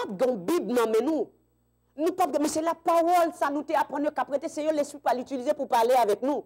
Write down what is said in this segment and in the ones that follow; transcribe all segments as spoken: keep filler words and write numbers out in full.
pas de Bible non mais nous. Nous pas mais c'est la parole ça nous t'apprendre qu'à prêter Seigneur l'esprit pour l'utiliser pour parler avec nous.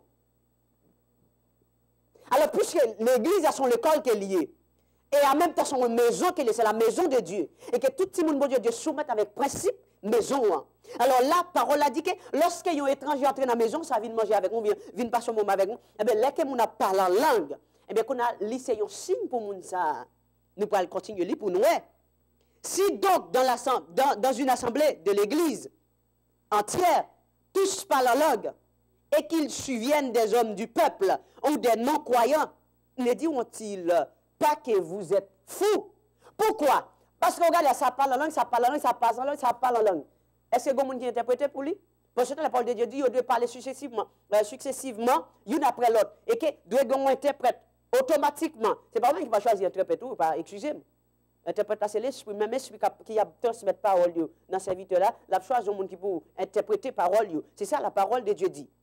Alors puisque l'église a son école qui est liée et en même temps son maison qui est c'est la maison de Dieu et que tout le monde bon Dieu Dieu soumette avec principe maison. Hein. Alors la parole a dit que lorsque un étranger entre dans la maison, ça vient manger avec nous, vient vient passer un moment avec nous. Eh bien là que on a parlé en langue, eh bien qu'on a lycée un signe pour nous ça. Nous pourrons continuer lire pour nous. Si donc dans, dans, dans une assemblée de l'église entière, tous parlent en langue, et qu'ils subviennent des hommes du peuple ou des non-croyants, ne diront-ils pas que vous êtes fous? Pourquoi? Parce que regarde, ça parle en langue, ça parle en langue, ça passe en langue, ça parle en langue. Est-ce que vous qui interprété pour lui? Parce que la parole de Dieu dit, il doit parler successivement, euh, successivement, l'une après l'autre, et que doit avoir un interprète automatiquement. C'est pas moi qui va choisir interprète ou pas, excusez-moi. Interprète, c'est l'esprit, même l'esprit qui a transmis parole dans ce serviteur-là, la choisi un monde qui peut interpréter parole. C'est ça la parole de Dieu dit.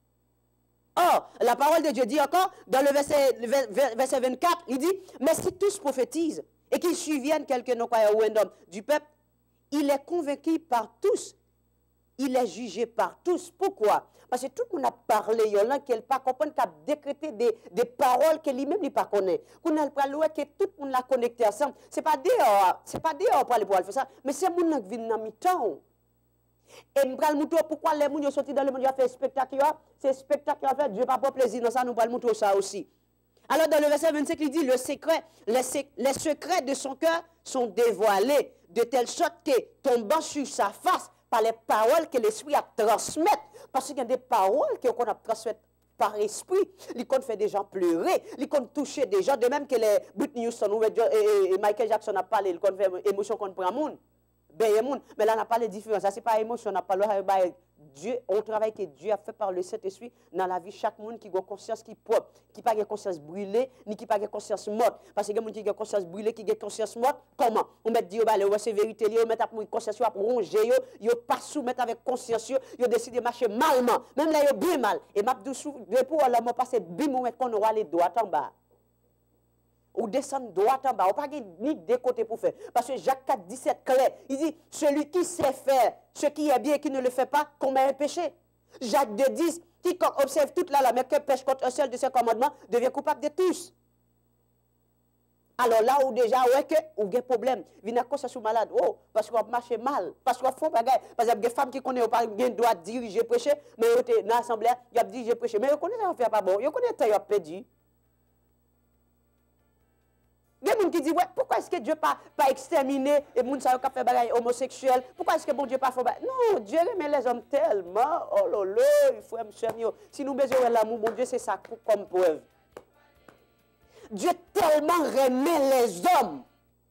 Or, la parole de Dieu dit encore, dans le verset, verset vingt-quatre, il dit, mais si tous prophétisent et qu'ils subviennent quelques non-croyants ou un homme du peuple, il est convaincu par tous, il est jugé par tous. Pourquoi? Parce que tout le monde a parlé, il y a qui n'a pas compris, qui a décrété des, des paroles que lui-même ne pas connaît. Qu'on a parlé que tout le monde l'a connecté ensemble. Ce n'est pas dehors, c'est pas dehors pour aller pour faire ça, mais c'est le monde qui vient dans le temps. Et nous allons montrer pourquoi les gens sont sortis dans le monde, ils ont fait spectacle. C'est spectacle en fait, Dieu n'a pas plaisir dans ça, nous allons montrer ça aussi. Alors dans le verset vingt-cinq, il dit, le secret, les, les secrets de son cœur sont dévoilés, de telle sorte que tombant sur sa face, par les paroles que l'esprit a transmises, parce qu'il y a des paroles qu'on a transmises par esprit, ils comptent faire des gens pleurer, ils comptent toucher des gens, de même que les Britney Houston et Michael Jackson a parlé, ils comptent faire émotion qu'on prend monde. Mais là, on n'a pas les différences. Ça, ce n'est pas émotion, on n'a pas le Dieu, on travaille que Dieu a fait par le Saint-Esprit dans la vie chaque monde qui a une conscience qui propre, qui n'a pas une conscience brûlée, ni qui n'a pas une conscience morte. Parce que les gens qui ont une conscience brûlée, qui ont une conscience morte, comment? On met Dieu, c'est vérité, on met une conscience à ronger, ils ne pas soumettre avec conscience, ils décident de marcher malement. Même là, ils ont bien mal. Et m'a dit, depuis là, je passe bim, on met qu'on aura les doigts en bas. Ou descendre droit en bas, ou pas ni des côtés pour faire. Parce que Jacques quatre, dix-sept, clair, il dit, celui qui sait faire ce qui est bien et qui ne le fait pas, commet un péché. Jacques deux, dix, quiconque observe toute la loi, mais que pêche contre un seul de ses commandements, devient coupable de tous. Alors là où déjà, ouais que, ou il y a un problème, il y a un conscience malade, oh, parce qu'on marche mal, parce qu'on fait bagaille, parce qu'il y a des femmes qui connaissent pas bien droit de diriger, prêcher, mais ils étaient dans l'assemblée, ils ont dit, j'ai prêché, mais ils connaissent ça, on fait pas bon, ils connaissent ça, ils ont perdu. Il y a des gens qui disent, ouais, pourquoi est-ce que Dieu n'a pas, pas exterminé les gens qui ont fait des choses homosexuels? Pourquoi est-ce que bon Dieu n'a pas fait? Non, Dieu aime les hommes tellement. Oh là là, il faut aimer. Si nous besoin de l'amour, bon Dieu, c'est ça comme preuve. Dieu tellement remet les hommes.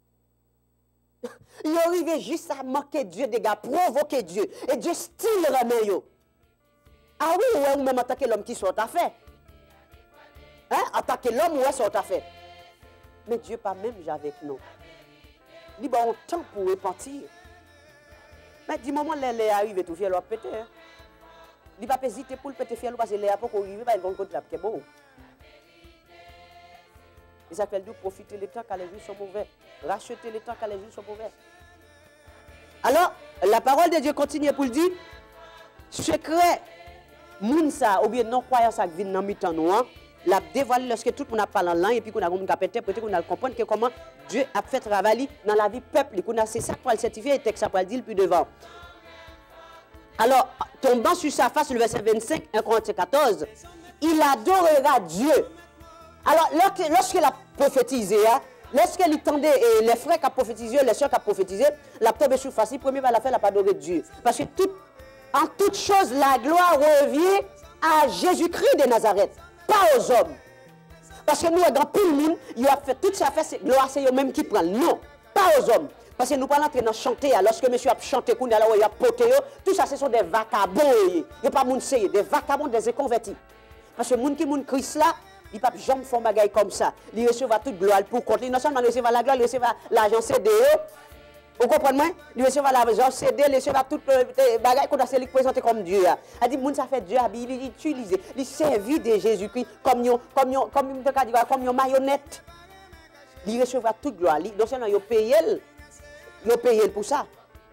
Il arrive juste à manquer Dieu, des gars, provoquer Dieu. Et Dieu style remet yo. Ah oui, ouais, ou même attaquer l'homme qui sont à fait. Hein? Attaquer l'homme, ouais, sont à fait. Mais Dieu pas même avec nous. Il a un temps pour repentir. Mais du moment où les arrive, tout fier, il va péter. Il va pas hésiter pour le péter fier parce que les après qu'on arrive, il va contre la bon. Il s'appelle de profiter le temps quand les jours sont mauvais. Racheter le temps quand les jours sont mauvais. Alors, la parole de Dieu continue pour le dire. Secret, mounsa, ou bien non-croyance qui vient dans le temps noir. La dévoilé lorsque tout le monde a parlé en langue et puis qu'on a interprété, qu'on a compris que comment Dieu a fait travailler dans la vie peuple. C'est ça pour le certifier et texte ça pour le dire plus devant. Alors, tombant sur sa face, le verset vingt-cinq, un Corinthiens quatorze, il adorera Dieu. Alors, lorsqu'il a prophétisé, lorsqu'il tendait les frères qui ont prophétisé, les soeurs qui ont prophétisé, la tombe sur face, premier va la faire, la pas adorer Dieu. Parce que tout, en toute chose, la gloire revient à Jésus-Christ de Nazareth. Pas aux hommes. Parce que nous, dans tout le monde, il a fait toute sa fête, gloire, c'est eux-mêmes qui prennent. Non, pas aux hommes. Parce que nous parlons de chanter, lorsque monsieur a chanté, il a poté, tout ça, ce sont des vagabonds. Il n'y a pas de monde, des vagabonds, des inconvertis. Parce que les gens qui ont Christ là, ils ne peuvent jamais faire des bagailles comme ça. Ils reçoivent toute gloire pour compte. Ils ne seulement recevoir la gloire, ils reçoivent l'argent C D O. Vous comprenez? Il recevra l'argent C D, il recevra toutes les bagages qu'on a présenté comme Dieu. Il dit, moun ça fait Dieu, il utilise, il servit de Jésus-Christ comme une comme comme comme une marionnette. Il recevra toute gloire. Donc seulement il paye, il paye pour ça.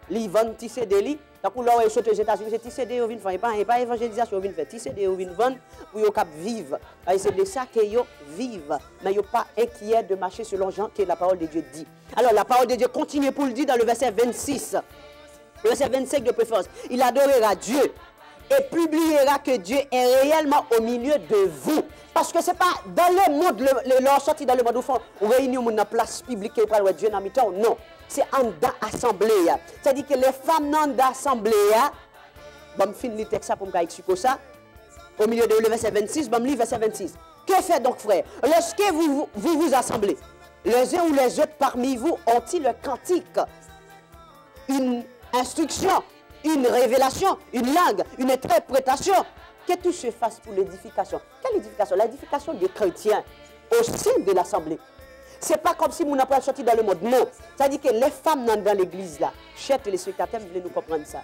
Li vend ti C D li, tant que là saute aux États-Unis, c'est ti C D yo vinn faire, et pas et pas évangélisation yo vinn faire, ti C D yo vinn vendre pour yo cap vivre. Et c'est de ça que yo vivent, mais yo pas inquiet de marcher selon Jean que la parole de Dieu dit. Alors la parole de Dieu continue pour le dire dans le verset vingt-six. Le verset vingt-cinq de préférence. Il adorera Dieu et publiera que Dieu est réellement au milieu de vous. Parce que ce n'est pas dans le monde, le, leur sorti dans le monde, au fond, réunir dans la place publique et pour Dieu dans le temps. Non, c'est en dans l'assemblée. C'est-à-dire que les femmes dans l'assemblée, je vais finir le texte pour me expliquer ça. Au milieu de le verset vingt-six, je vais lire verset vingt-six. Que fait donc, frère? Lorsque vous vous, vous assemblez, les uns ou les autres parmi vous ont-ils le cantique, une instruction, une révélation, une langue, une interprétation, que tout se fasse pour l'édification. Quelle édification? L'édification des chrétiens au sein de l'assemblée. Ce n'est pas comme si nous n'avons pas sorti dans le monde. Non. C'est-à-dire que les femmes dans l'église, là, chers téléspectateurs, vous voulez nous comprendre ça.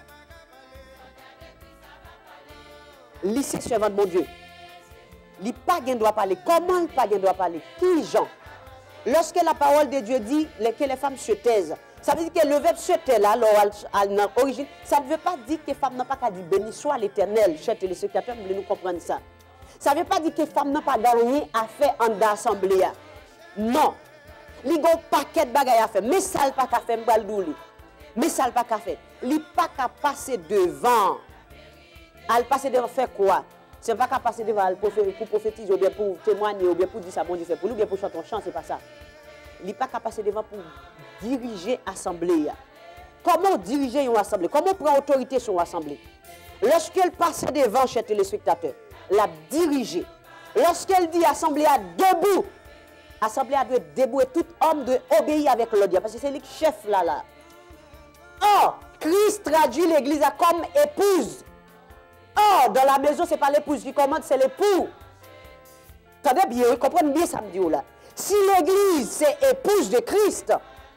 Lycée servant de mon Dieu. Le païen doit parler. Comment le païen doit parler? Qui Jean? Lorsque la parole de Dieu dit que les femmes se taisent, ça veut dire que le verbe se taire là, à l'origine, ça ne veut pas dire que les femmes n'ont pas qu'à dire béni soit l'Éternel. Chers téléspectateurs, vous voulez nous comprendre ça. Ça ne veut pas dire que les femmes n'ont pas gagné à faire en l'assemblée. Non. Il y a un paquet de bagages à faire. Mais ça ne pas qu'à faire, mais ça ne pas qu'à faire. Il n'y a pas qu'à passer devant. À passer devant faire quoi? Ce n'est pas qu'à passer devant pour prophétiser, ou bien pour témoigner, ou bien pour dire ça, bon Dieu fait pour nous, ou bien pour chanter un chant, ce n'est pas ça. Il n'y a pas qu'à passer devant pour diriger l'assemblée. Comment diriger une assemblée? Comment prendre autorité sur une assemblée? Lorsqu'elle passe devant chez les téléspectateurs, la diriger. Lorsqu'elle dit assemblée à debout, assemblée doit être debout et tout homme doit obéir avec l'audience. Parce que c'est le chef là là. Or, Christ traduit l'église comme épouse. Or, dans la maison, ce n'est pas l'épouse qui commande, c'est l'époux. Attendez bien, vous comprenez bien ça me dit là. Si l'église, c'est épouse de Christ,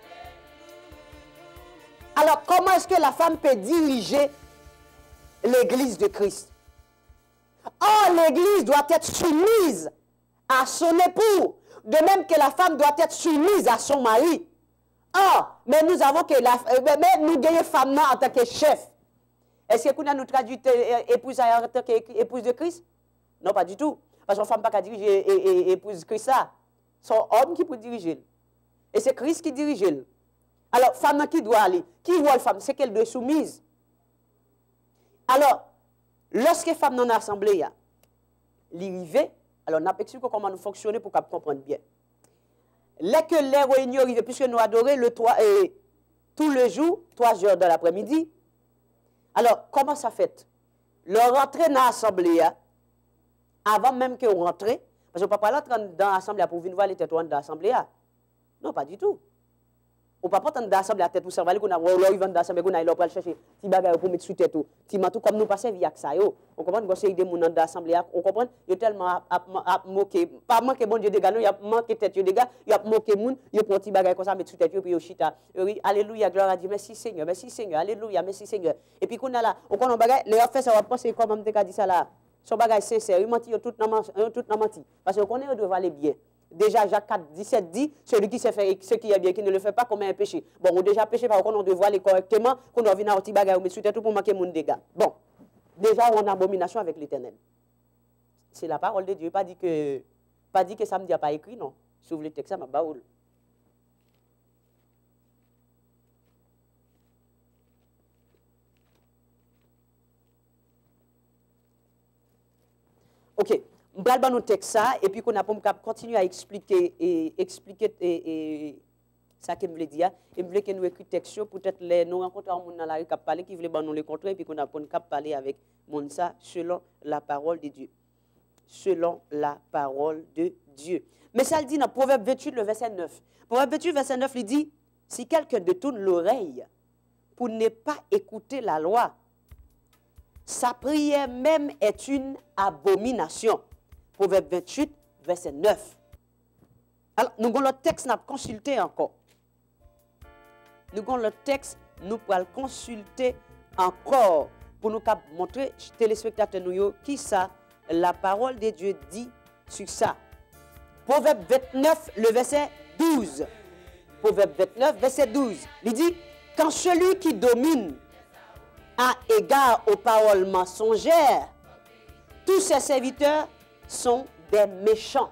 alors comment est-ce que la femme peut diriger l'église de Christ? Or, l'église doit être soumise à son époux, de même que la femme doit être soumise à son mari. Or, mais nous avons que la, mais nous gagnons femme en tant que chef. Est-ce que nous traduisons épouse en tant qu'épouse de Christ? Non, pas du tout. Parce que la femme n'a pas qu'à diriger épouse de Christ ça. C'est homme qui peut diriger. Et c'est Christ qui dirige. Alors, femme qui doit aller? Qui voit la femme? C'est qu'elle doit être soumise. Alors, lorsque femme dans l'assemblée, l'arrivée, alors on a expliqué comment nous fonctionnons pour comprendre bien. Dès que les réunions arrivent, puisque nous adorons le trois, et tout le jour, trois heures de l'après-midi, alors comment ça fait? Le rentrer dans l'assemblée, avant même que vous rentrez, parce qu'on ne peut pas rentrer dans l'assemblée pour venir voir les têtes dans l'assemblée. Non, pas du tout. On ne peut pas entrer dans l'assemblée à tête ou cerveau, qu'on a dans l'assemblée, qu'on a l'opéra chercher des bagages pour mettre sous tête. Petit manteau comme nous passons via ça. On comprend que c'est des gens dans l'assemblée. On comprend il y a tellement à moquer, pas manquer bon Dieu des gars, il y a manqué tête des gars, il y a moqué moun, il y a un petit bagage comme ça mettre sous tête puis il chita. Alléluia, gloire à Dieu, merci Seigneur, merci Seigneur, alléluia, merci Seigneur. Et puis qu'on a là, on connaît bagage, les fait ça va penser comme on t'a dit ça là. Son bagage sincère, il menti tout tout menti parce qu'on connaît on doit aller bien. Déjà, Jacques quatre, dix-sept dit, celui qui sait faire ce qui est bien, qui ne le fait pas, comme un péché. Bon, on a déjà péché, parce qu'on doit voir aller correctement, qu'on doit venir à un petit bagage, mais surtout pour manquer mon dégâts. Bon, déjà, on a abomination avec l'Éternel. C'est la parole de Dieu, pas dit que, pas dit que ça me dit pas écrit, non. Si vous voulez le texte, ça m'a baoul. Ok. On va nous texte ça et puis qu'on a pour continuer à expliquer et expliquer et, et ça que me voulait dire et me voulait que nous écrit texte peut-être les nous rencontrer un monde dans la rue qui parler qui voulait nous les rencontrer et puis qu'on a pour parler avec monde ça selon la parole de Dieu. Selon la parole de Dieu. Mais ça le dit dans Proverbe vingt-huit le verset neuf. Proverbe vingt-huit verset neuf il dit si quelqu'un détourne l'oreille pour ne pas écouter la loi, sa prière même est une abomination. Proverbe vingt-huit, verset neuf. Alors, nous avons le texte, nous avons consulté encore. Nous avons le texte, nous allons consulter encore pour nous montrer aux téléspectateurs nous, qui ça, la parole de Dieu dit sur ça. Proverbe vingt-neuf, le verset douze. Proverbe vingt-neuf, verset douze. Il dit, quand celui qui domine a égard aux paroles mensongères, tous ses serviteurs sont des méchants.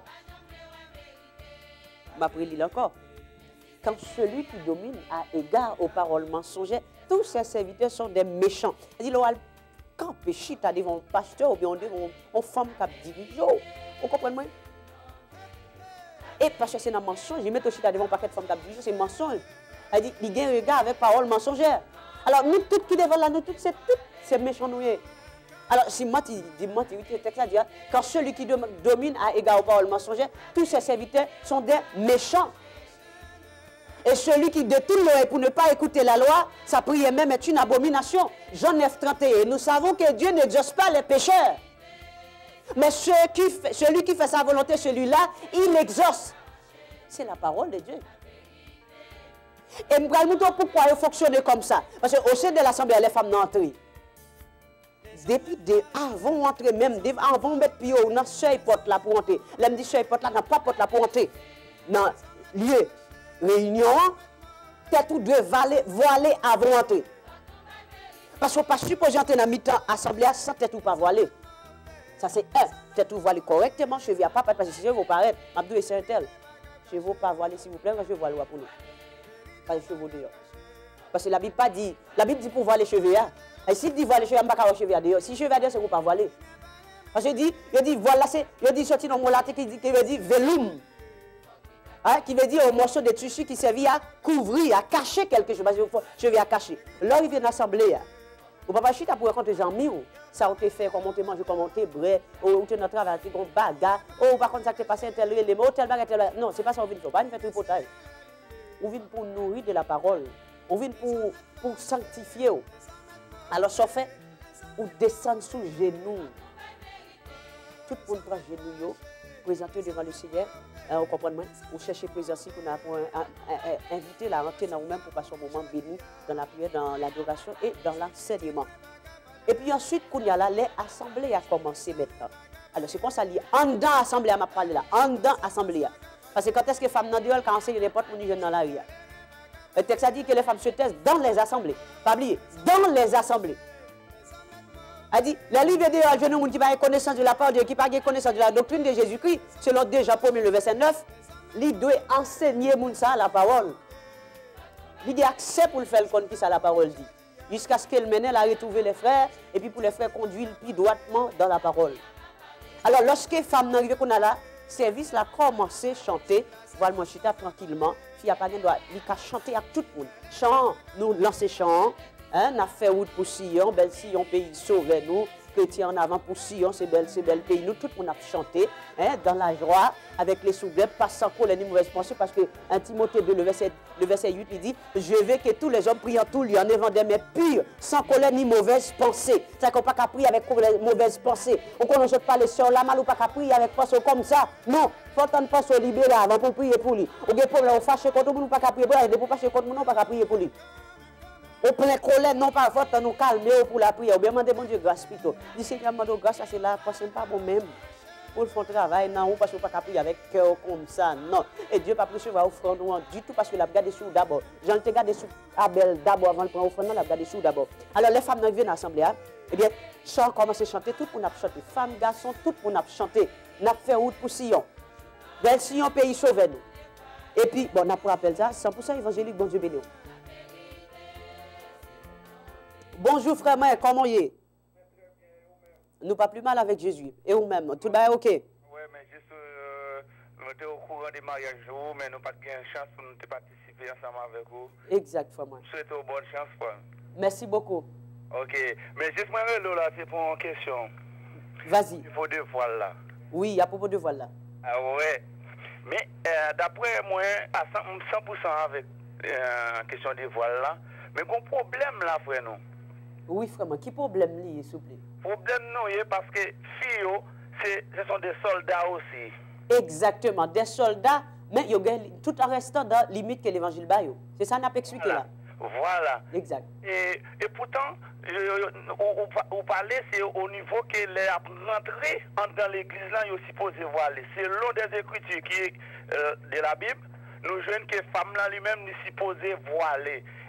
Je vais lire encore. Quand celui qui domine a égard aux paroles mensongères, tous ses serviteurs sont des méchants. Il dit, quand péché, tu as devant un pasteur ou bien une femme qui dirige, vous comprenez? Et parce que c'est un mensonge, je mets aussi devant un paquet de femmes qui dirige, c'est un mensonge. Elle dit, il y a un regard avec paroles mensongères. Alors, nous tous qui devons là, nous tous, c'est tous ces méchants nous. Alors, si moi, tu dis, moi, tu dis, le texte là dit, quand celui qui domine a égard aux paroles mensongères, tous ses serviteurs sont des méchants. Et celui qui détourne l'oreille pour ne pas écouter la loi, sa prière même est une abomination. Jean neuf, trente et un. Nous savons que Dieu n'exauce pas les pécheurs. Mais ce qui fait, celui qui fait sa volonté, celui-là, il exauce. C'est la parole de Dieu. Et je vais vous dire pourquoi il fonctionne comme ça. Parce qu'au sein de l'Assemblée, les femmes n'entrent pas. Depuis de, avant d'entrer même, avant de mettre pied dans ce seuil porte là pour entrer. Là, me dit seuil porte là, dans pas porte là pour entrer. Dans lieu réunion, tête ou deux voiler avant d'entrer. Parce qu'on ne peut pas supposer entrer dans mi-temps assemblée sans tête ou pas voiler. Ça c'est un, tête ou voiler correctement, cheveux à pas parce que si je vous paraître, Abdou et Saint-Tel, cheveux pas voiler s'il vous plaît, je voile pour nous. Pas les cheveux dehors. Parce que la Bible pas dit, la Bible dit pour voir les cheveux. Et s'il dit voir les cheveux, je ne peux pas voir les cheveux dehors. Si les cheveux dehors, c'est pour pas voiler. Parce que dit, il dit voilà, c'est, il dit sorti dans mon latin qui dit, qui veut dire velum. Hein, qui veut dire un morceau de tissu qui servait à couvrir, à cacher quelque chose. Parce que cheveux à cacher. Là, il vient d'assemblée. Ou papa chita pour raconter les amis, ça a été fait, comment on mange, comment on bré, ou tu notre travail, tu bagarre, ou par contre ça t'est passé un tel élément, tel bagarre, tel non, c'est pas ça qu'on vient faire, pas une fait tripotage. On vient pour nourrir de la parole, on vient pour, pour sanctifier. Alors ça fait, on descend sous le genou. Tout le monde prend le genou, présenter devant le Seigneur, vous comprenez, on cherche présence pour inviter la rentrer dans nous-mêmes pour passer un moment béni dans la prière, dans l'adoration et dans l'enseignement. Et puis ensuite, quand il y a là, les assemblées a commencé maintenant. Alors c'est comme ça, en dedans l'assemblée m'a parlé là, en dedans l'assemblée. Parce que quand est-ce que les femmes dans Dieu, quand enseignent les portes, on dit dans la rue. Le texte a dit que les femmes se taisent dans les assemblées. Pas oublier, dans les assemblées. A dit, la livre de la jeune qui n'a pas connaissance de la parole de Dieu, qui n'a pas connaissance de la doctrine de Jésus-Christ, selon deux Jean premier, le verset neuf, il doit enseigner ça la parole. Il a accès pour le faire comme ça la parole dit. Jusqu'à ce qu'elle mène à retrouver les frères, et puis pour les frères conduire plus droitement dans la parole. Alors, lorsque les femmes n'arrivent qu'on a là, le service a commencé à chanter, voilà, moi je suis tranquillement, fille a pas de droit, il a chanté à tout le monde. Chant, nous lancer chant. Hein, on a fait route pour Sion, bel Sion, pays sauvé nous, chrétiens en avant pour Sion, c'est bel, c'est bel pays. Nous, tout le monde a chanté hein, dans la joie, avec les souvenirs, pas sans colère ni mauvaise pensée, parce que un Timothée deux, le verset, le verset huit, il dit, je veux que tous les hommes prient en tout lieu, en évangile, mais purs, sans colère ni mauvaise pensée. C'est-à-dire qu'on ne peut pas prier avec mauvaise pensée. On ne connaît pas les sœurs là, mal ou pas qu'à prier avec pensée comme ça. Non, il faut attendre pensée libérée avant pour prier pour lui. Ou bien pour le fâcher contre nous, pas qu'à prier pour lui, pour fâcher contre nous, pas qu'à prier pour lui. Au plein colère, non pas faute, nous calmer pour la prière. Ou bien demander bon Dieu grâce plutôt. Dis Seigneur, demande grâce, c'est là, parce que ce n'est pas bon même. Pour le faire travail, non, parce qu'on ne peut pas prier avec cœur comme ça, non. Et Dieu ne peut pas recevoir offrande du tout parce qu'il a regardé sous d'abord. Jean te regardé sous Abel d'abord avant de prendre offrande, il a regardé sous d'abord. Alors les femmes qui viennent à l'assemblée, eh bien, chant commence à chanter, tout le monde a chanté. Femmes, garçons, tout le monde a chanté. On a fait route pour Sion. Bel Sion, pays sauvé nous. Et puis, bon, on a pour rappel ça, cent pour cent évangélique, bon Dieu béni. Bonjour frère, mère, comment y est? Nous pas plus mal avec Jésus. Et vous-même, tout va ok? Oui, mais juste, euh, nous sommes au courant des mariages, mais nous n'avons pas de chance pour nous participer ensemble avec vous. Exact, frère. Je souhaite une bonne chance, frère. Merci beaucoup. Ok, mais juste moi, là, c'est pour une question. Vas-y. Il faut deux voiles là. Oui, à propos de voile là. Ah ouais. Mais euh, d'après moi, à cent pour cent avec la euh, question des voiles là, mais qu'on problème là, frère, nous. Oui, frère, qui problème lié, s'il vous plaît? Problème non, parce que filles, ce sont des soldats aussi. Exactement, des soldats, mais ils ont tout en restant dans la limite que l'évangile baille. C'est ça qu'on a expliqué voilà. là. Voilà. Exact. Et, et pourtant, euh, on, on parlait, c'est au niveau que les rentrés dans l'église là, ils sont supposés voiler. Selon des écritures qui est euh, de la Bible, nous jeunes que femmes là lui-même nous supposés voiler.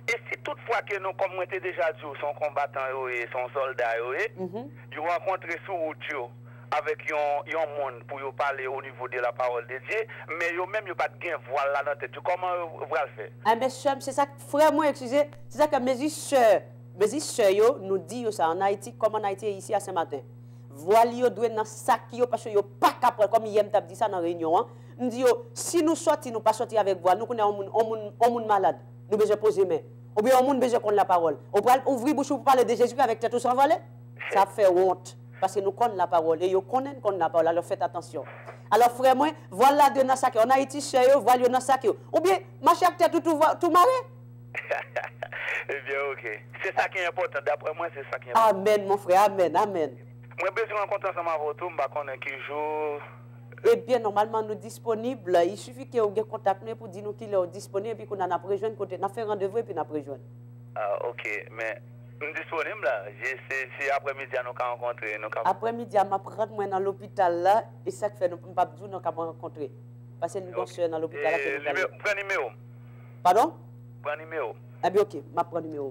Et si toutefois que nous, comme on était déjà dit, sont combattants et sont soldats, ils rencontrent sur route avec un monde pour parler au niveau de la parole de Dieu, mais ils même pas de voile là dans tête. Comment vous allez faire? Ah, mais c'est ça, frère, moi, excusez, c'est ça que mes soeurs, mes soeurs nous disent ça en Haïti, comme en Haïti ici à Saint-Martin. Voile yo doit dans sac yo parce que yo pas capable comme hier t'a dit ça dans réunion. Nous dit si nous sorti nous pas sorti avec voile, nous connait un monde un monde malade. Nous besoin poser main. Ou bien un monde besoin qu'on la parole. On peut ouvrir bouche pour parler de Jésus avec tête sans voile. Ça fait honte parce que nous connaissons la parole et yo connaissent qu'on la parole. Alors faites attention. Alors frère moi, voilà de dans sac en Haïti chez yo, voile dans sac yo. Ou bien marcher avec tête tout tout maré. Eh bien OK. C'est ça qui est important d'après moi, c'est ça qui est important. Amen mon frère, amen, amen. Moi, je besoin de rencontrer ensemble avec vous, je connais qui jour. Eh bien, normalement, nous disponibles. Il suffit que vous ayez contact nous pour dire nous qu'il est disponible et puis qu'on a après rejoindre côté. On fait rendez-vous et puis on après rejoindre. Ah, OK. Mais nous disponibles là. C'est après-midi nous avons rencontré. Après-midi, je vais prendre moi dans l'hôpital là. Et ça fait nous ne pouvons pas nous rencontrer. Parce que nous avons okay. dans l'hôpital là. Prends le numéro. Pardon? Prends le numéro. Eh bien, OK. Je prends le numéro.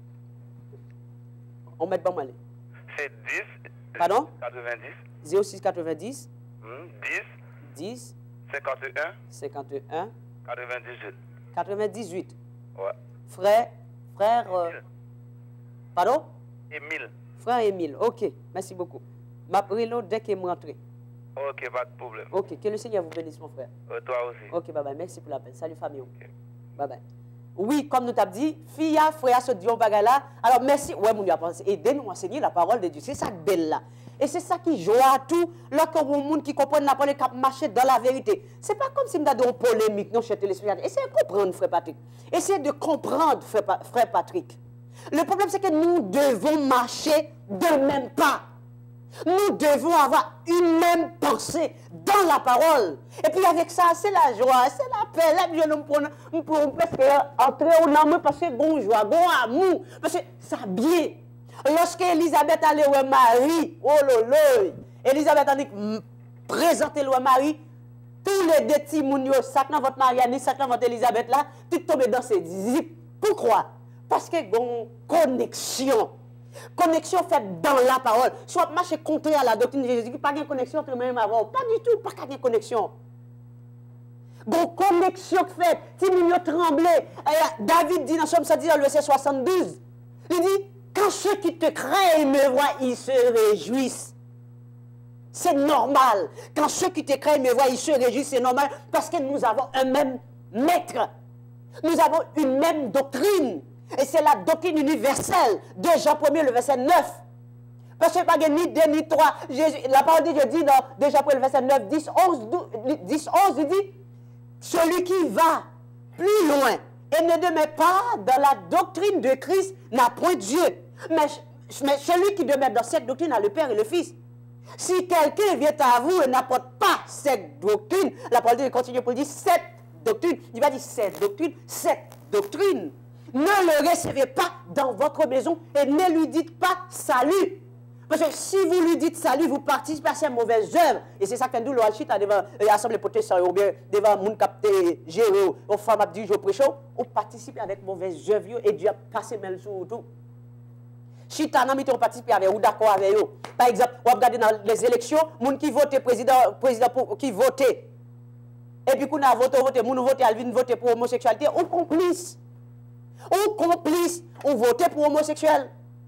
On met bon aller. C'est dix. Pardon? quatre-vingt-dix. zéro six quatre-vingt-dix. dix. dix. cinquante et un. cinquante et un. quatre-vingt-dix-huit. quatre-vingt-dix-huit. Ouais. Frère. Frère. Euh... Pardon? Émile. Frère Émile. OK. Merci beaucoup. M'appelle dès que je rentre. OK, pas de problème. OK. Que le Seigneur vous bénisse, mon frère. Euh, toi aussi. OK, bye bye. Merci pour l'appel. Salut, famille. Okay. Bye bye. Oui, comme nous t'avons dit, fille, frère, ce Dieu là. Alors merci, ouais, mon Dieu, aidez-nous à enseigner la parole de Dieu. C'est ça que belle là. Et c'est ça qui joue à tout, lorsqu'on voit un monde qui comprend la parole, qui marche dans la vérité. Ce n'est pas comme si nous avons une polémique, non, chez téléspectateurs. Essayez de comprendre, frère Patrick. Essayez de comprendre, frère, frère Patrick. Le problème, c'est que nous devons marcher de même pas. Nous devons avoir une même pensée dans la parole. Et puis avec ça, c'est la joie, c'est la paix. Là, nous pouvons presque entrer au nom parce que bon joie, bon amour. Parce que ça bien. Lorsque Elisabeth allait au Marie, oh lolo, Elisabeth a dit présenter le Marie, tous les deux petits mounios, sac dans votre Marianne, sac dans votre Elisabeth là, tout tombé dans ses zips. Pourquoi? Parce que bon connexion. Connexion faite dans la parole. Soit marcher contraire à la doctrine de Jésus, pas de connexion entre même avant. Pas du tout, pas de connexion. Bon, connexion faite. Timinio tremblé. David dit dans Somme cent dix, dans le verset soixante-douze, il dit, quand ceux qui te craignent me voient, ils se réjouissent. C'est normal. Quand ceux qui te craignent me voient, ils se réjouissent, c'est normal. Parce que nous avons un même maître. Nous avons une même doctrine. Et c'est la doctrine universelle de Jean premier, le verset neuf. Parce que pas ni deux ni trois. Jésus, la parole de Dieu dit dans deux Jean premier, le verset neuf, dix, onze, dix, onze, il dit, celui qui va plus loin et ne demeure pas dans la doctrine de Christ n'a point Dieu. Mais, mais celui qui demeure dans cette doctrine a le Père et le Fils. Si quelqu'un vient à vous et n'apporte pas cette doctrine, la parole de Dieu continue pour dire cette doctrine. Il va dire cette doctrine, cette doctrine. Ne le recevez pas dans votre maison et ne lui dites pas salut. Parce que si vous lui dites salut, vous participez à ses mauvaises œuvres. Et c'est ça qu'un doux l'Alchit a devant l'Assemblée protestante ou bien devant mon capté Géo, aux femmes abdi, au prêcheur, on participe avec mauvaises œuvres et Dieu a passé même sur tout. Si tu as participe avec ou d'accord avec eux. Par exemple, on regarde dans les élections, les gens qui votent président, président pour, qui votait. Et puis, qu'on a voté, voté, moun voté, Alvin voté pour l'homosexualité, on complice. On complice, on vote pour l'homosexuel.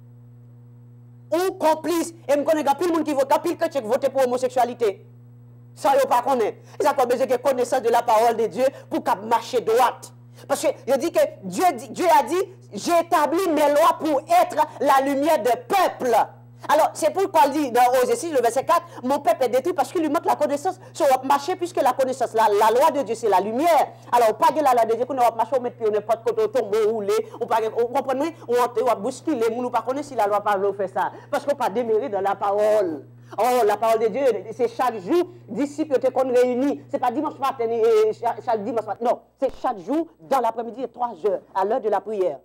On complice, et je connais plus de monde qui vote, pile que tu vote pour l'homosexualité. Ça, je ne pas connaître. Ça a besoin de connaissance de la parole de Dieu pour qu'elle marche droite. Parce que je dis que Dieu, Dieu a dit, j'ai établi mes lois pour être la lumière des peuples. Alors, c'est pourquoi il dit dans Osée six, le verset quatre, mon peuple est détruit parce qu'il lui manque la connaissance. So, on va marcher puisque la connaissance, la, la loi de Dieu, c'est la lumière. Alors, pas de la loi de Dieu, qu'on va marcher, on met pied, on n'importe côté, on tombe, on roule, on comprend, on va bousculer, on ne pas connaître si la loi pas fait ça. Parce qu'on n'a pas démérité dans la parole. Oh, la parole de Dieu, c'est chaque jour, disciples qu'on réunit. Ce n'est pas dimanche matin, chaque, chaque dimanche matin. Non, c'est chaque jour, dans l'après-midi, trois heures, à l'heure de la prière.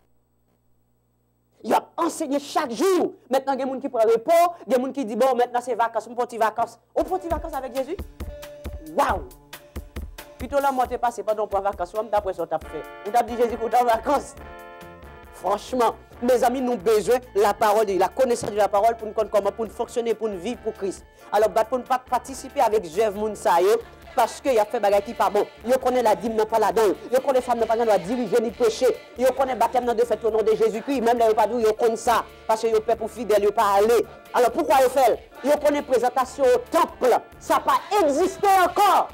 Il a enseigné chaque jour. Maintenant, il y a des gens qui prennent repos, il y a des gens qui disent, bon, maintenant c'est vacances, on peut vacances. On peut vacances avec Jésus? Waouh! Plutôt là, moi, je suis passé pendant pour vacances, on d'après ça, on t'a fait. On t'a dit Jésus pour en vacances. franchement, mes amis, nous avons besoin de la parole, de la connaissance de la parole pour nous connaître comment, pour nous fonctionner, pour nous vivre pour Christ. Alors, pour ne pas participer avec Jeff Mounsayo, parce qu'il a fait des choses qui pas bon. Il connaît la dîme, non pas là-dedans. Il connaît les femmes, non pas là diriger ni péché. Il connaît le baptême de fait au nom de Jésus-Christ. Même là, il pas dit, il connaît ça. Parce qu'il est pour fidèle, il pas aller. Alors pourquoi il fait? Il connaît la présentation au temple. Ça n'a pas existé encore.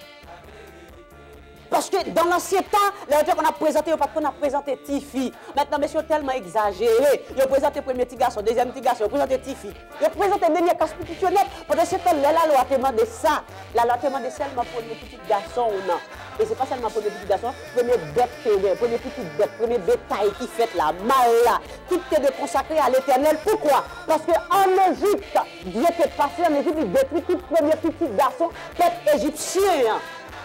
Parce que dans l'ancien temps, les gens qu'on a présenté, parce qu'on a présenté Tifi. Maintenant, monsieur, tellement exagéré. Ils ont présenté premier petit garçon, deuxième petit garçon, ils ont présenté Tifi. Ils ont présenté le dernier constitutionnel. Pendant ce temps, la loi demande ça. La loi demande seulement pour les petits garçons ou non. Et ce n'est pas seulement pour les petits garçons, premier bête, premier petit bête, premier bétail qui fait la mal là. Tout est de consacré à l'éternel. Pourquoi? Parce qu'en Égypte, Dieu est passé en Égypte, il détruit tout premier petit garçon, peuple égyptien.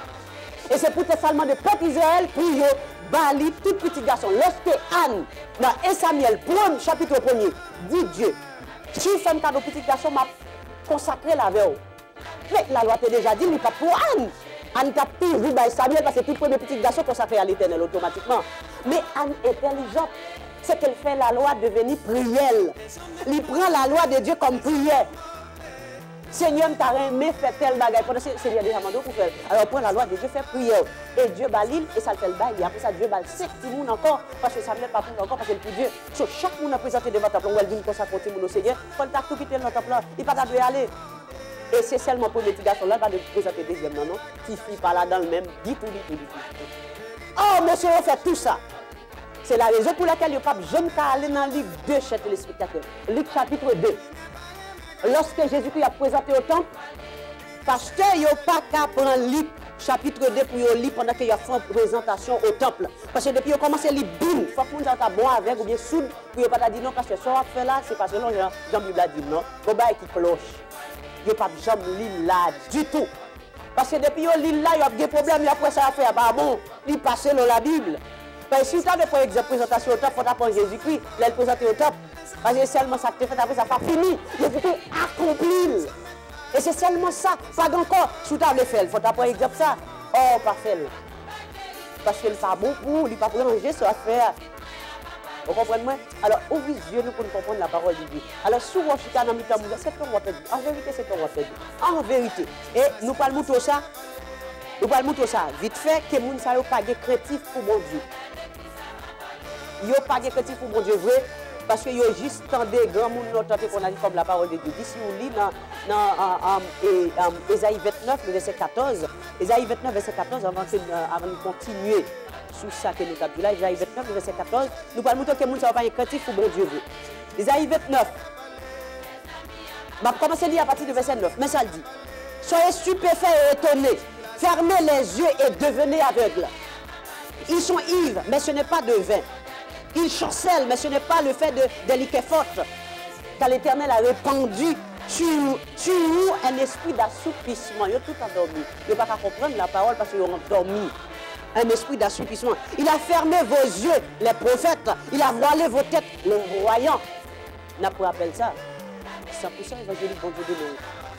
Et c'est pour seulement de peuple Israël pour y bali tout petit garçon. Lorsque Anne, dans un Samuel, chapitre premier, dit Dieu, si je fais un cadeau petit garçon, m'a consacré la veille. Mais la loi t'a déjà dit, mais pas pour Anne. Anne t'a toujours dans Samuel parce que tout premier petit garçon consacré à l'éternel automatiquement. Mais Anne est intelligente. C'est qu'elle fait la loi devenir prière. Elle prend la loi de Dieu comme prière. Seigneur, t'a aimé faire tel bagage. Pendant que Seigneur déjà demandé pour faire. Alors, prend la loi de Dieu, fait prière. Et Dieu balile et ça le fait le bail. Et après ça, Dieu balle cinq petits mouns encore. Parce que ça ne vient pas pour encore parce que c'est pour Dieu. So, chaque monde a présenté devant ta plan. Où elle dit qu'on s'accroche au Seigneur. Quand tu as tout quitté dans ta plan, il ne va pas aller. Et c'est seulement pour les petits garçons là, il va de présenter deuxième non, non. Qui fit pas là dans le même. Dit tout, dit tout, dit tout. Oh, monsieur, on fait tout ça. C'est la raison pour laquelle le pape jeune qu'à aller dans le livre deux, chers téléspectateurs. Luc chapitre deux. Lorsque Jésus-Christ a présenté au temple, parce qu'il n'y a pas qu'à prendre Luc chapitre deux pour lire pendant qu'il y a fait une présentation au temple. Parce que depuis qu'il a commencé à lire, boum, il faut que nous soyons bon avec ou bien soude, pour ne pas dire non, parce que ce qu'on a fait là, c'est parce que Jean-Bible a dit non. Il n'y a qui cloche. Il n'y a pas de jamais lire là du tout. Parce que depuis qu'il lit là, il y a des problèmes, il y a après ça à faire. Bah bon, il passe dans la Bible. Parce que si tu as des présentation au temple, il faut apprendre Jésus-Christ, il a présenté au temple. Parce que seulement ça que tu fait après, ça n'a pas fini. Jésus-Christ accompli. Et c'est seulement ça. Pas encore. Si tu as le fait, il faut apprendre exemple ça. Oh, pas fait. Parce que n'est pas bon pour nous, il n'est pas pour ranger ça à faire. Vous comprenez moi? Alors, ouvre les yeux nous pour nous comprendre la parole de Dieu. Alors, si vous êtes dans le temps, c'est ce qu'on va faire. En vérité, c'est ce qu'on va faire. En vérité. Et nous parlons de ça. Nous parlons de ça. Vite fait, que les gens ne sont pas créatifs pour mon Dieu. Ils ne sont pas créatifs pour mon Dieu vrai. Parce qu'il y a juste tant de grands monde qu'on a dit comme la parole de Dieu. Ici, on lit dans Ésaïe vingt-neuf, le verset quatorze. Ésaïe vingt-neuf, verset quatorze, avant de, avant de continuer sur ça que nous avons dit là, Ésaïe vingt-neuf, le verset quatorze, nous parlons de que les gens ne sont pas créatifs pour mon Dieu veut. Ésaïe vingt-neuf. Je vais commencer à lire à partir du verset neuf. Mais ça le dit. Soyez stupéfaits et étonnés. Fermez les yeux et devenez aveugles. Ils sont ivres, mais ce n'est pas de vin. Ils chancellent, mais ce n'est pas le fait de, de liquer forte. Car l'Éternel a répandu sur, sur nous un esprit d'assoupissement. Ils ont tout endormi. Ils ne peuvent pas comprendre la parole parce qu'ils ont dormi. Un esprit d'assoupissement. Il a fermé vos yeux, les prophètes. Il a voilé vos têtes, les voyants. On a pour appel ça. cent pour cent évangélique, bon Dieu de nous.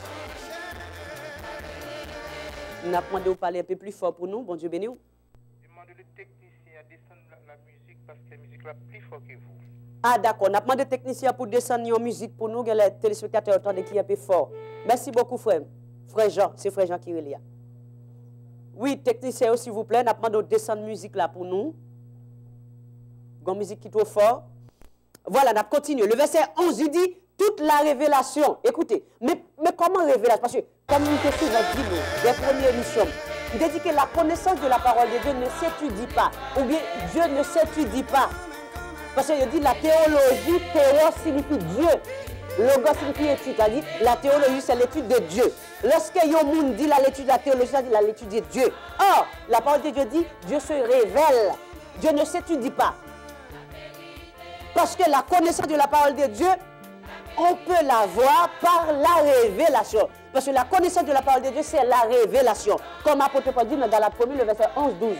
On a demandé de parler un peu plus fort pour nous, bon Dieu béni. Demandez le technicien à descendre la, la musique parce que la musique est plus fort que vous. Ah d'accord, on a demandé au technicien pour descendre la musique pour nous, que les téléspectateurs entendent qui est un peu fort. Merci beaucoup frère. Frère Jean, c'est frère Jean qui est là. Oui, technicien s'il vous plaît, on a demandé de descendre la musique là pour nous. Une musique qui est trop fort. Voilà, on a continué. Le verset onze, il dit toute la révélation. Écoutez, mais, mais comment révélation? Parce que, comme nous te souvent dit, nous, des premières émissions, il dit que la connaissance de la parole de Dieu ne s'étudie pas. Ou bien, Dieu ne s'étudie pas. Parce qu'il dit la théologie, théo signifie Dieu. Logos signifie étude. C'est-à-dire, la théologie, c'est l'étude de Dieu. Lorsque un monde dit l'étude de la théologie, ça dit l'étude de Dieu. Or, la parole de Dieu dit, Dieu se révèle. Dieu ne s'étudie pas. Parce que la connaissance de la parole de Dieu, on peut la voir par la révélation. Parce que la connaissance de la parole de Dieu, c'est la révélation. Comme l'apôtre Paul dit dans la première, le verset onze douze.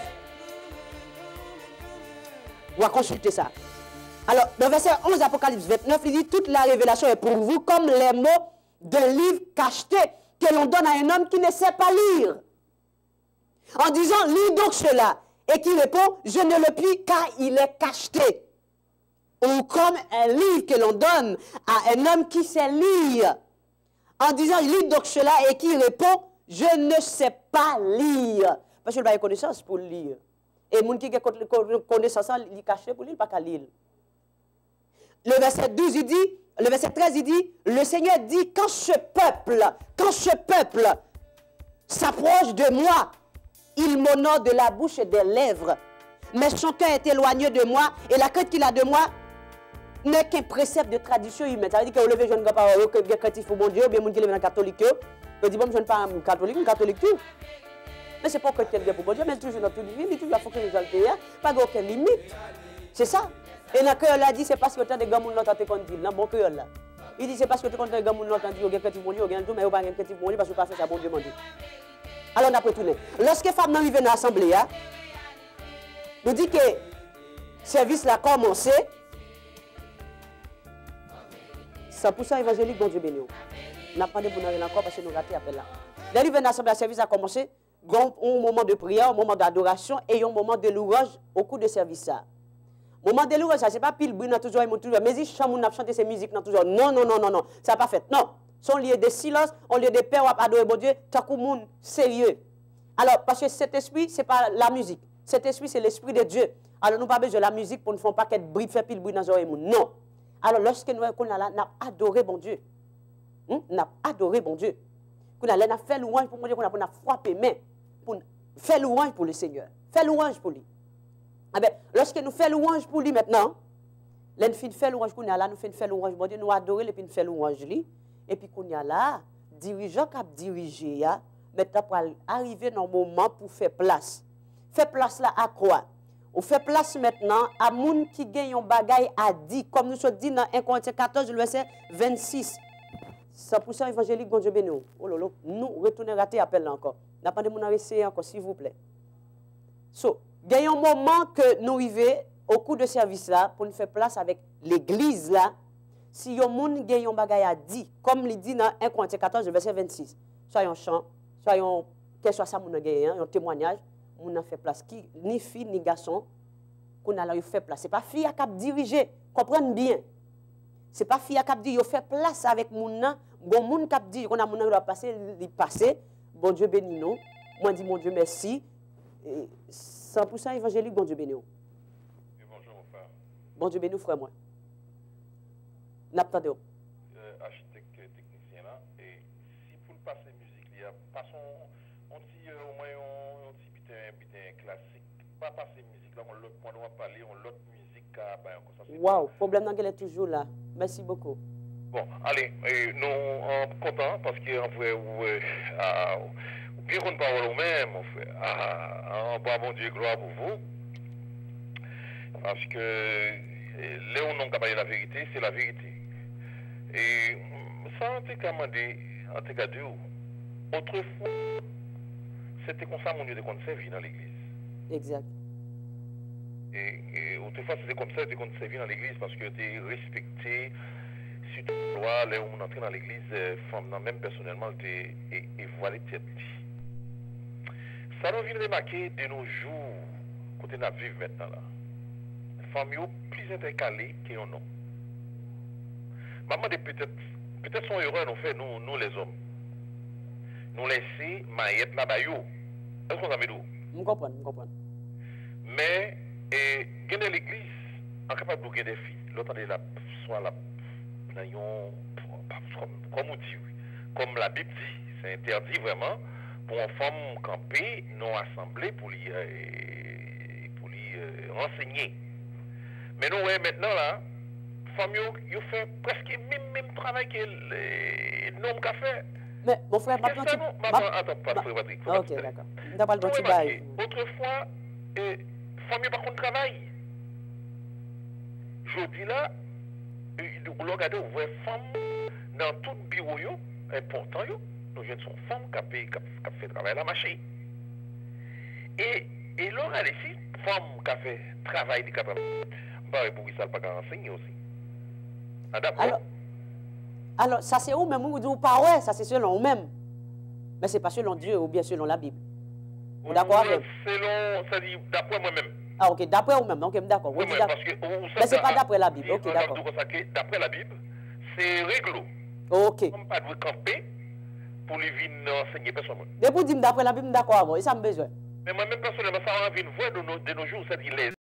On va consulter ça. Alors, dans le verset onze, Apocalypse vingt-neuf, il dit, toute la révélation est pour vous comme les mots d'un livre cacheté que l'on donne à un homme qui ne sait pas lire. En disant, lis donc cela. Et qui répond, je ne le puis car il est cacheté. ou comme un livre que l'on donne à un homme qui sait lire, en disant, lis donc cela, et qui répond, je ne sais pas lire. Parce qu'il n'a pas de connaissance pour lire. Et les gens qui ont connaissance, ils cachent pour lire, ils ne pas lire. Le verset douze, il dit, le verset treize, il dit, le Seigneur dit, quand ce peuple, quand ce peuple s'approche de moi, il m'honore de la bouche et des lèvres. Mais son cœur est éloigné de moi, et la crainte qu'il a de moi n'est qu'un précepte de tradition humaine. Ça veut dire que vous levez jeune pas que bien chrétien pour mon Dieu, bien moun qui lève dans catholique, vous dites bon je ne pas catholique, catholique tout. Mais c'est pas que quelqu'un pour mon Dieu, mais toujours dans tout limite, il toujours fonctionner dans le pays, pas aucune limite. C'est ça. Et dans cœur là dit c'est parce que tu as des gars moun l'autre te dit dans bon cœur là. Il dit c'est parce que tu as des gars moun l'autre dit que chrétien pour Dieu, gagne tout mais pas chrétien pour Dieu parce que pas fait ça bon Dieu mon Dieu. Alors on a retourné. Lorsque femme arrive dans l'assemblée, nous dit que le service l'a commencé. cent pour cent évangélique, bon Dieu béni. On n'a pas de bonheur encore parce que nous ratons l'appel là. Dès que l'assemblée, le service a commencé, un moment de prière, un moment d'adoration et un moment de louange au cours de service. Le moment de louange, ce n'est pas pile bruit, toujours, toujours, mais il chante, on a chanté ces musiques, toujours. Non, non, non, non, non, ça n'a pas fait. Non, son lieu de silence, on lieu de paix, on adorer bon Dieu, tant que monde sérieux. Alors, parce que cet esprit, ce n'est pas la musique. Cet esprit, c'est l'esprit de Dieu. Alors, nous n'avons pas besoin de la musique pour ne faire pas qu'être bruit, faire pile bruit dans les oreilles. Non. Alors, lorsque nous avons adoré bon Dieu, nous avons adoré bon Dieu, nous avons fait louange pour mon Dieu, nous avons frappé main pour faire louange pour le Seigneur. Faire louange pour lui. Ah ben, lorsque nous faisons louange pour lui maintenant, nous faisons louange pour nous, nous faisons louange pour Dieu, nous adorons et puis nous faisons louange lui. Et puis, qu'on y a là, dirigeant qui a dirigé, maintenant pour arriver dans le moment pour faire place. Faire place là à quoi? On fait place maintenant à moun qui gagne un bagay à dire, comme nous sommes dit dans un Corinthiens quatorze, le verset vingt-six. cent pour cent évangélique, bon Dieu béni. Oh là là, nous retournons rater appel là encore. N'a pas de moun à essayer encore, s'il vous plaît. So, gagne un moment que nous arrivons au cours de service là, pour nous faire place avec l'église là, si yon moun gagne un bagay à dire, comme il dit dans un Corinthiens quatorze, le verset vingt-six, soit un chant, soit un, quel soit ça moun a gagné, un témoignage, on a fait place qui ni fille ni garçon qu'on a fait place. C'est pas fille à cap diriger, comprenez bien. C'est pas fille à cap dire fait place avec moun nan, bon moun cap dit qu'on a moun doit passer, il passer. Bon Dieu béni nous. Moi dis mon Dieu merci. Et cent pour cent évangélique, bon Dieu béni nous. Bonjour mon frère. Bon Dieu béni frère moi. N'attendez. Euh, architecte technicien là et si pour passer musique il y a passons on dit au moins on dit un classique, pas passer musique là, on l'autre point on va parler, on l'autre musique à ben comme ça. Waouh, problème d'anglais est toujours là. Merci beaucoup. Bon, allez, et nous sommes contents parce qu'en vrai, vous bien qu'on parle vous-même, mon frère. Ah, bon, bon Dieu, gloire pour vous. Parce que là où nous avons la vérité, c'est la vérité. Et ça, en tout cas, en tout cas, Dieu, autrefois, c'était comme ça mon Dieu qu'on servi dans l'église. Exact. Et, et autrefois, c'était comme ça qu'on servi dans l'église parce que tu es respecté. Surtout, là, là où on entre dans l'église, femme, même personnellement, et, et, et voilà tête. Ça nous vient remarquer de nos jours, quand on vivre maintenant là. Femmes plus intercalées que nous. Maman, peut-être, peut-être son erreur nous fait, nous, nous les hommes. Nous laisser maillette là-bas. Est-ce qu'on a mis d'où? Je comprends, je comprends. Mais, et, dans l'église, on est capable de gagner des filles. L'autre, la soit la comme on dit, comme la Bible dit, c'est interdit vraiment pour une femme camper, non assemblée pour lui, euh, pour lui euh, renseigner. Mais nous, ouais, maintenant là, femme, ils font presque le même, même travail que l'homme qu'a fait. Mais mon frère, maintenant tu... Attends, pas frère Patrick. Ok, d'accord. On n'a pas le droit de bail. Autrefois, femme, ils pas contre travail. Je dis là, vous regardez, vous voyez femmes dans tout le bureau important, nous avons une femme qui a fait travail à la machine. Et, et là, regardez ici, femme qui a fait travail de capable. Bah, pour ça, pas enseigner aussi. Alors, alors, ça c'est où même vous dites pas ouais, ça c'est selon vous-même. Mais c'est pas selon Dieu ou bien selon la Bible. Vous d'accord avec? Selon, ça dit, d'après moi-même. Ah, ok, d'après vous-même, ok, d'accord. Oui, mais parce que... Mais c'est pas d'après la Bible, ok, d'accord. D'après la Bible, c'est réglo. Ok. On ne peut pas camper pour les venir enseigner personne. Mais pour dire d'après la Bible, d'accord, et ça me besoin. Mais moi-même, personnellement, ça a envie de voir de nos jours, c'est-à-dire les